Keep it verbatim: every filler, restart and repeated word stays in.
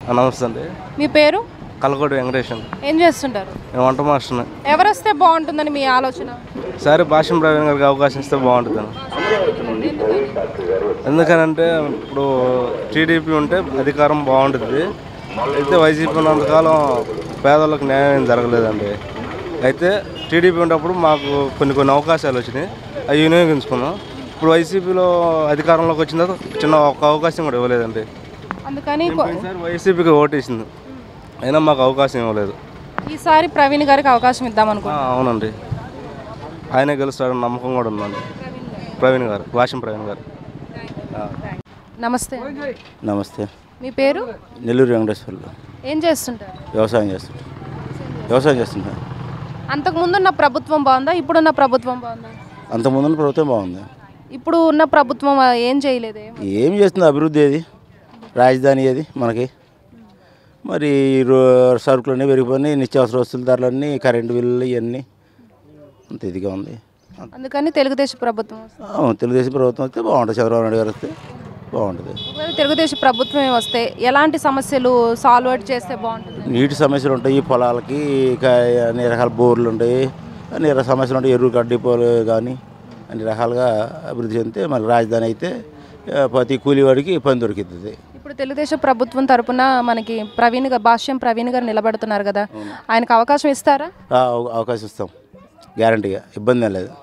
నమస్తే అండి. మీ పేరు? కలకోటి వెంకటేశం. ఏం చేస్తుంటారు? నేను వంట మాస్టర్ని. ఎవరు వస్తే బాగుంటుందని మీ ఆలోచన? సరే భాష్యం ప్రవీణ్ గారికి అవకాశం ఇస్తే బాగుంటుందని. ఎందుకనంటే ఇప్పుడు టీడీపీ ఉంటే అధికారం బాగుంటుంది. అయితే వైసీపీ ఉన్నంతకాలం పేదలకు న్యాయం జరగలేదండి. అయితే టీడీపీ ఉన్నప్పుడు మాకు కొన్ని కొన్ని అవకాశాలు వచ్చినాయి, అవి వినియోగించుకున్నాం. ఇప్పుడు వైసీపీలో అధికారంలోకి వచ్చిన తర్వాత చిన్న ఒక అవకాశం కూడా ఇవ్వలేదండి. అందుకని ఈసారి వైసీపీకి ఓటేసింది, అయినా మాకు అవకాశం ఇవ్వలేదు. ఈసారి ప్రవీణ్ గారికి అవకాశం ఇద్దాం అనుకుంటున్నాను. అవునండి, ఆయనే గెలుస్తాడని నమ్మకం కూడా ఉందండి. ప్రవీణ్ గారు, వాషం ప్రవీణ్ గారు. నమస్తే. నమస్తే. మీ పేరు? నెల్లూరు వెంకటేశ్వర్లు. ఏం చేస్తుంటారు? వ్యవసాయం చేస్తుంటారు. వ్యవసాయం చేస్తుంటారు. అంతకుముందున్న ప్రభుత్వం బాగుందా, ఇప్పుడున్న ప్రభుత్వం బాగుందా? అంతకుముందు ప్రభుత్వం బాగుంది. ఇప్పుడు ఉన్న ప్రభుత్వం ఏం చేయలేదు. ఏం చేస్తుంది అభివృద్ధి? ఏది రాజధాని ఏది మనకి? మరి సరుకులన్నీ పెరిగిపోయినాయి, నిత్యావసర వస్తువుల ధరలన్నీ, కరెంటు బిల్లులు ఇవన్నీ అంత ఇదిగా ఉంది. అందుకని తెలుగుదేశం ప్రభుత్వం తెలుగుదేశం ప్రభుత్వం వస్తే బాగుంటుంది. చంద్రబాబు నాయుడు గారు వస్తే బాగుంటుంది. తెలుగుదేశం ప్రభుత్వం వస్తే ఎలాంటి సమస్యలు సాల్వ్ చేస్తే బాగుంటుంది? నీటి సమస్యలు ఉంటాయి, పొలాలకి అన్ని రకాల బోర్లు ఉంటాయి, అన్ని రకాల సమస్యలు ఉంటాయి. ఎరువు కడ్డిపోలు కానీ అన్ని రకాలుగా అభివృద్ధి చెందితే మళ్ళీ రాజధాని అయితే ప్రతి కూలీవాడికి పని దొరికితుంది. ఇప్పుడు తెలుగుదేశం ప్రభుత్వం తరపున మనకి ప్రవీణ్ గారు, భాష్యం ప్రవీణ్ గారు నిలబడుతున్నారు కదా, ఆయనకు అవకాశం ఇస్తారా? అవకాశం ఇస్తాం, గ్యారంటీగా, ఇబ్బంది ఏం లేదు.